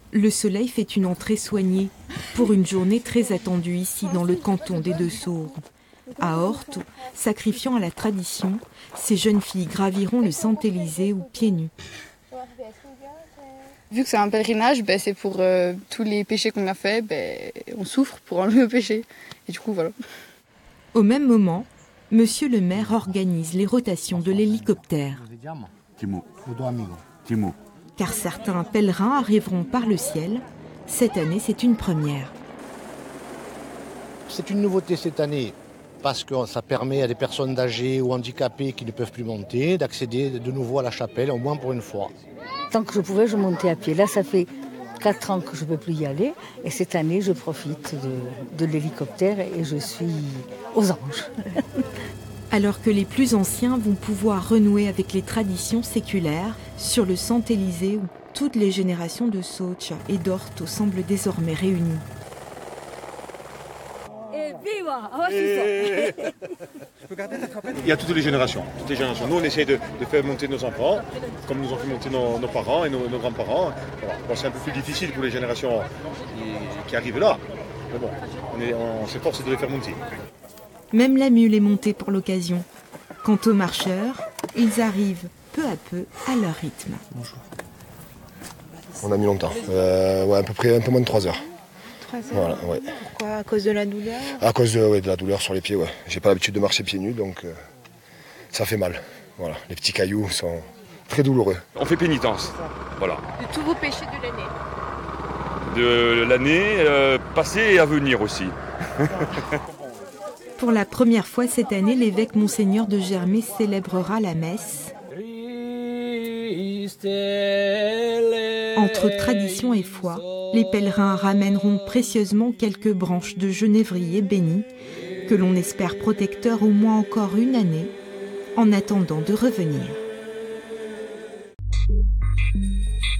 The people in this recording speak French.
Le soleil fait une entrée soignée pour une journée très attendue ici dans le canton des Deux-Saures. À Orthes, sacrifiant à la tradition, ces jeunes filles graviront le Saint-Élysée ou pieds nus. Vu que c'est un pèlerinage, c'est pour tous les péchés qu'on a faits, on souffre pour enlever le péché. Et du coup, voilà. Au même moment, Monsieur le maire organise les rotations de l'hélicoptère. Car certains pèlerins arriveront par le ciel. Cette année, c'est une première. C'est une nouveauté cette année parce que ça permet à des personnes âgées ou handicapées qui ne peuvent plus monter d'accéder de nouveau à la chapelle, au moins pour une fois. Tant que je pouvais, je montais à pied. Là, ça fait 4 ans que je ne peux plus y aller. Et cette année, je profite de l'hélicoptère et je suis aux anges. Alors que les plus anciens vont pouvoir renouer avec les traditions séculaires sur le Saint-Élysée où toutes les générations de Socha et d'Orthes semblent désormais réunies. Il y a toutes les générations. Nous, on essaie de faire monter nos enfants, comme nous ont fait monter nos parents et nos grands-parents. Voilà. Bon, c'est un peu plus difficile pour les générations qui arrivent là. Mais bon, on s'efforce de les faire monter. Même la mule est montée pour l'occasion. Quant aux marcheurs, ils arrivent peu à peu à leur rythme. Bonjour. On a mis longtemps, à peu près un peu moins de 3 heures. 3 heures. Voilà, ouais. Pourquoi ? À cause de la douleur ? À cause de la douleur sur les pieds, ouais. J'ai pas l'habitude de marcher pieds nus, donc ça fait mal. Voilà, les petits cailloux sont très douloureux. On fait pénitence, voilà. De tous vos péchés de l'année ? De l'année passée et à venir aussi. Pour la première fois cette année, l'évêque Monseigneur de Germay célébrera la messe. Entre tradition et foi, les pèlerins ramèneront précieusement quelques branches de genévrier bénies, que l'on espère protecteurs au moins encore une année, en attendant de revenir.